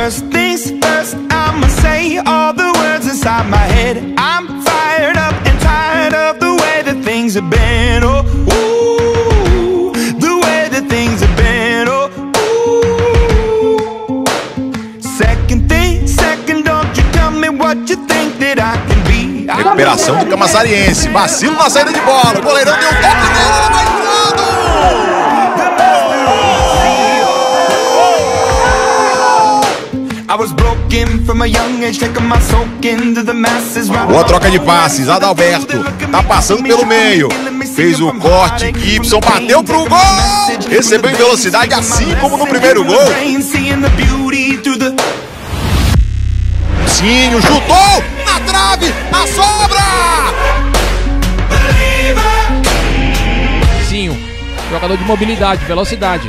First things first, I'ma say all the words inside my head. I'm fired up and tired of the way that things have been. Oh, ooh, the way that things have been. Oh, ooh. Second thing, second, don't you tell me what you think that I can be. Recuperação do Camaçariense, vacilo na saída de bola, o goleirão deu um toque nele, ela vai entrando! Boa troca de passes, Adalberto tá passando pelo meio, fez o corte, Gibson bateu pro gol, recebeu em velocidade assim como no primeiro gol. Cinho chutou na trave, a sobra! Cinho, jogador de mobilidade, velocidade.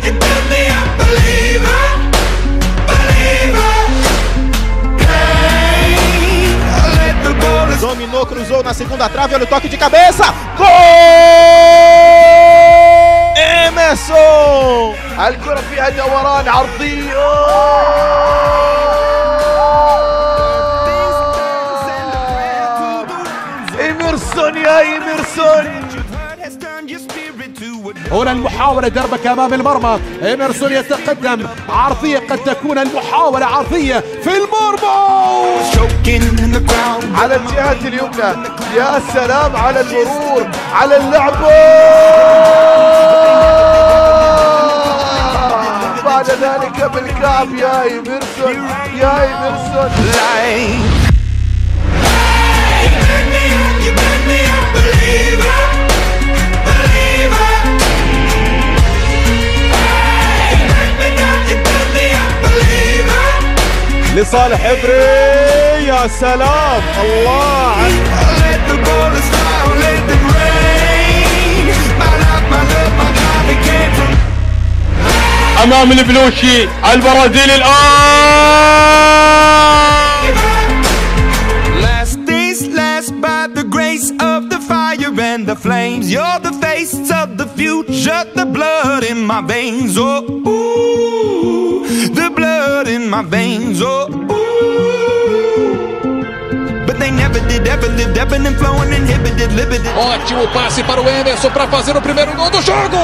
Dominou, cruzou na segunda trave, olha o toque de cabeça. Gol! Emerson! الكرة فيها دوران عرضي. إيمرسون يا إيمرسون. هنا المحاولة دربك أمام المرمى. إيمرسون يتقدم، عرضية، قد تكون المحاولة عرضية في المرمى على الجهة اليمنى. يا سلام على المرور، على اللعبة. بعد ذلك بالكعب يا إيمرسون، يا إيمرسون. لصالح إبري، يا سلام الله عليك. أمام البلوشي البرازيلي الآن. Last days last by the grace of the fire and the flames. You're the face of the future, the blood in my veins. Oh, ooh, the blood in my veins. Oh, ooh. But they never did, ever lived, ebbing and flowing, inhibited, limited. Ótimo passe para o Emerson para fazer o primeiro gol do jogo.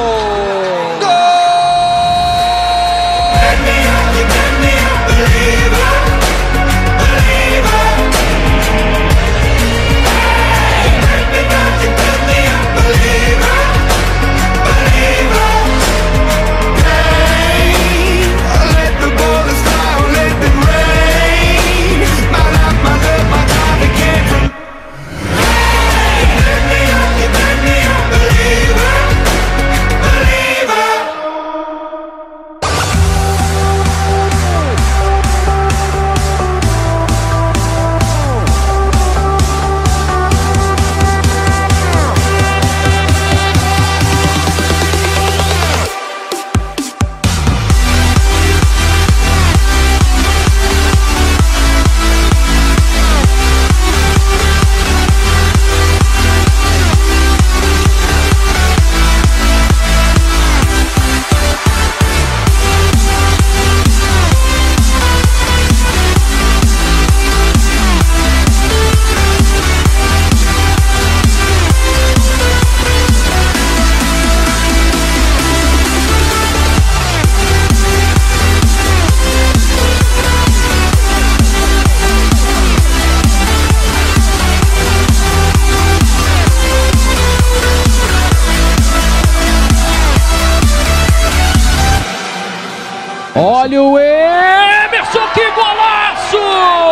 Olha o Emerson, que golaço!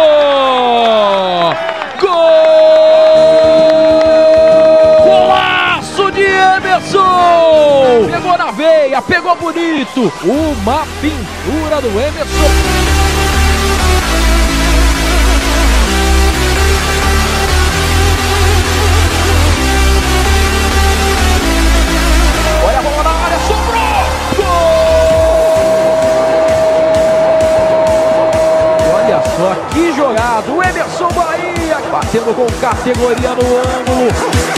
Gol! Golaço de Emerson! Pegou na veia, pegou bonito. Uma pintura do Emerson. Olha a bola na área, sobrou! Gol! Olha só que jogada, o Emerson Bahia batendo com categoria no ângulo.